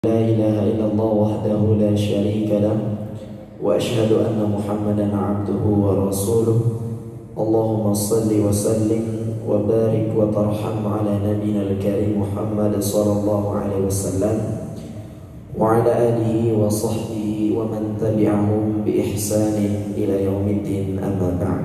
لا إله إلا الله وحده لا شريك له وأشهد أن محمدا عبده ورسوله اللهم صل وسلم وبارك وترحم على نبينا الكريم محمد صلى الله عليه وسلم وعلى آله وصحبه ومن تبعهم بإحسان إلى يوم الدين أما بعد.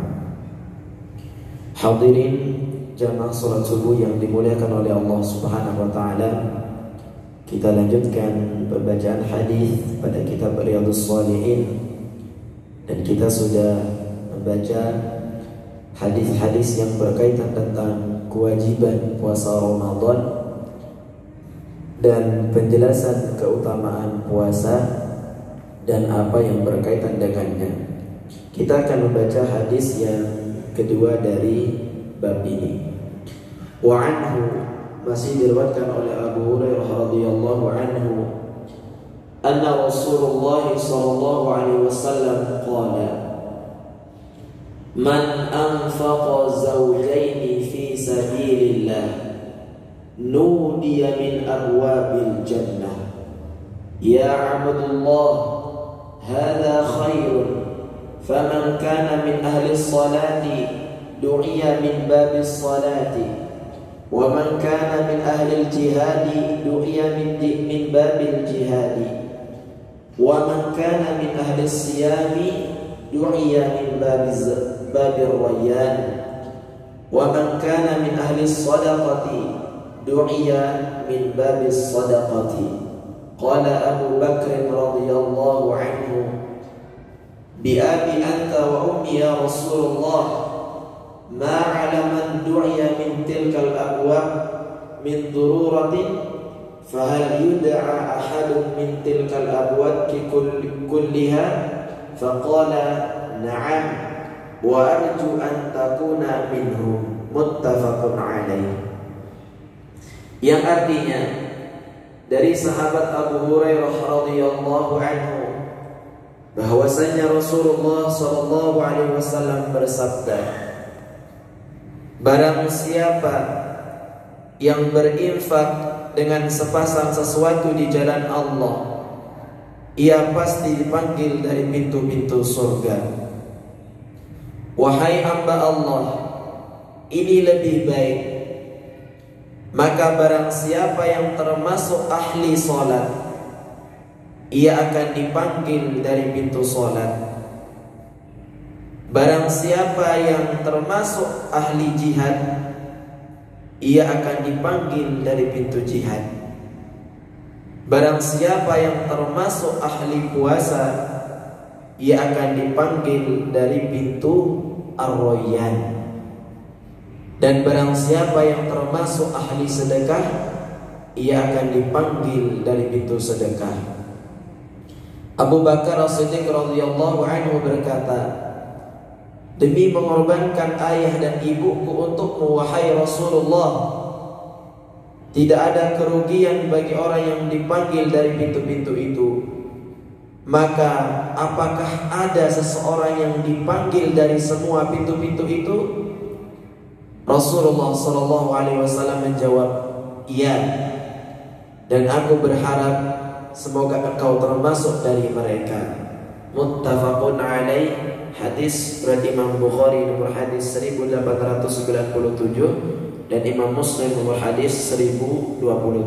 Hadirin jamaah salat subuh yang dimuliakan oleh Allah Subhanahu wa taala. Kita lanjutkan pembacaan hadis pada kitab Riyadhus Shalihin, dan kita sudah membaca hadis-hadis yang berkaitan tentang kewajiban puasa Ramadan dan penjelasan keutamaan puasa dan apa yang berkaitan dengannya. Kita akan membaca hadis yang kedua dari bab ini. Wa anhu, masih diriwayatkan oleh Abu Hurairah radhiyallahu anhu, anna Rasulullah sallallahu alaihi wasallam qala, man anfaqa zawjaini fi sabilillah nudiya min abwabil jannah ya Abdullah hadha khairun faman kana min ahli salati du'iya min babis salati wa man kana min ahli al-jihadi du'iya min babil jihadi wa man kana min ahli siyami du'iya min babir rayyan wa man kana min ahli sadaqati du'iya min babis sadaqati. Qala Abu Bakr radhiyallahu anhu, bi abi anta wa ummi ya Rasulullah, ma 'ala man du'iya min tilkal abwab min dururatin fahal yud'a ahadun min tilkal abwab kulliha faqala na'am wa arju an takuna minhum, muttafaqun alaih. Yang artinya dari sahabat Abu Hurairah radhiyallahu anhu bahwasanya Rasulullah sallallahu alaihi wasallam bersabda, barang siapa yang berinfak dengan sepasang sesuatu di jalan Allah, ia pasti dipanggil dari pintu-pintu surga. Wahai hamba Allah, ini lebih baik. Maka barang siapa yang termasuk ahli salat, ia akan dipanggil dari pintu salat. Barang siapa yang termasuk ahli jihad, ia akan dipanggil dari pintu jihad. Barang siapa yang termasuk ahli puasa, ia akan dipanggil dari pintu Ar-Rayyan. Dan barang siapa yang termasuk ahli sedekah, ia akan dipanggil dari pintu sedekah. Abu Bakar As-Siddiq radhiyallahu anhu berkata, demi mengorbankan ayah dan ibuku untukmu wahai Rasulullah, tidak ada kerugian bagi orang yang dipanggil dari pintu-pintu itu. Maka apakah ada seseorang yang dipanggil dari semua pintu-pintu itu? Rasulullah sallallahu alaihi wasallam menjawab, iya, dan aku berharap semoga engkau termasuk dari mereka. Muttafaqun alaih. Hadis berarti Imam Bukhari nomor hadis 1897 dan Imam Muslim nomor hadis 1027.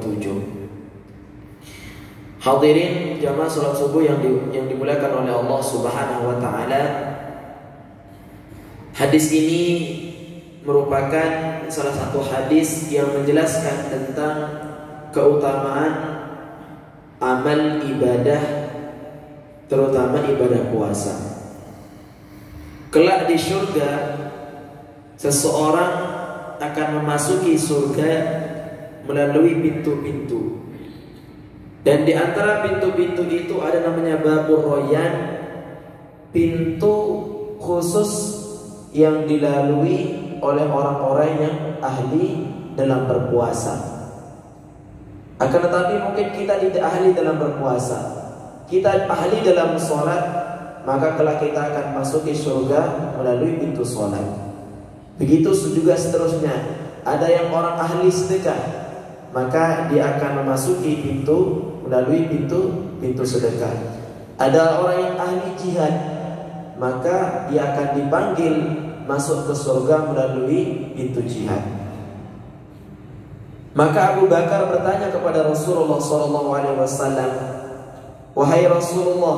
Hadirin jamaah salat subuh yang dimuliakan oleh Allah Subhanahu wa taala. Hadis ini merupakan salah satu hadis yang menjelaskan tentang keutamaan amal ibadah, terutama ibadah puasa. Kelak di surga, seseorang akan memasuki surga melalui pintu-pintu, dan di antara pintu-pintu itu ada namanya Babur Rayyan, pintu khusus yang dilalui oleh orang-orang yang ahli dalam berpuasa. Akan tetapi mungkin kita tidak ahli dalam berpuasa, kita ahli dalam sholat, maka kelak kita akan masuki surga melalui pintu sholat. Begitu juga seterusnya, ada yang orang ahli sedekah, maka dia akan memasuki melalui pintu sedekah. Ada orang yang ahli jihad, maka dia akan dipanggil masuk ke surga melalui pintu jihad. Maka Abu Bakar bertanya kepada Rasulullah SAW, wahai Rasulullah,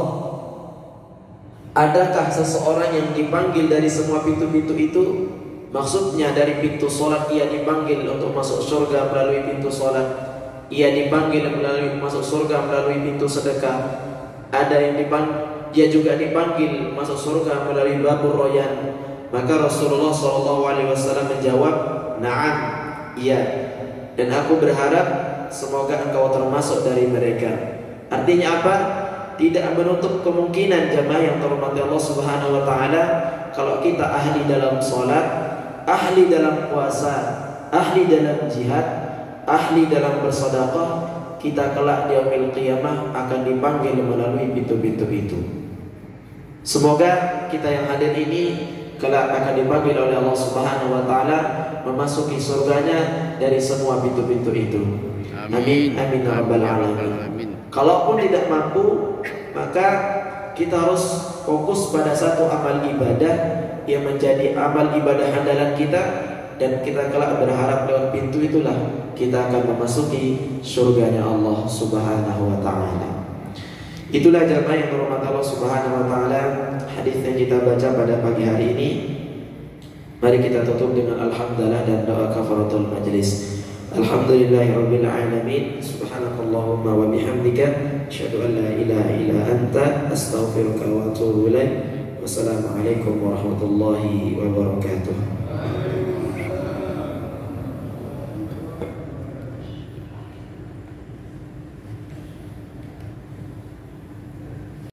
adakah seseorang yang dipanggil dari semua pintu-pintu itu? Maksudnya dari pintu solat ia dipanggil untuk masuk surga melalui pintu solat, ia dipanggil masuk surga melalui pintu sedekah. Ada yang dia juga dipanggil masuk surga melalui babur royan. Maka Rasulullah SAW menjawab, na'am, iya. Dan aku berharap semoga engkau termasuk dari mereka. Artinya apa? Tidak menutup kemungkinan jamaah yang terhormati Allah Subhanahu wa taala, kalau kita ahli dalam salat, ahli dalam puasa, ahli dalam jihad, ahli dalam bersedekah, kita kelak di yaumil qiyamah akan dipanggil melalui pintu-pintu itu. Semoga kita yang hadir ini kelak akan dipanggil oleh Allah Subhanahu wa taala memasuki surganya dari semua pintu-pintu itu. Amin amin ya rabbal alamin. Kalaupun tidak mampu, maka kita harus fokus pada satu amal ibadah yang menjadi amal ibadah andalan kita, dan kita kelak berharap lewat pintu itulah kita akan memasuki surganya Allah Subhanahu wa taala. Itulah jamaah yang dirahmati Allah Subhanahu wa taala, hadis yang kita baca pada pagi hari ini. Mari kita tutup dengan alhamdulillah dan doa kafaratul majlis. Alhamdulillahirabbil alamin. Subhanakallahumma wa bihamdika asyhadu an la ilaha illa anta astaghfiruka wa atubu ilaik. Wassalamualaikum warahmatullahi wabarakatuh.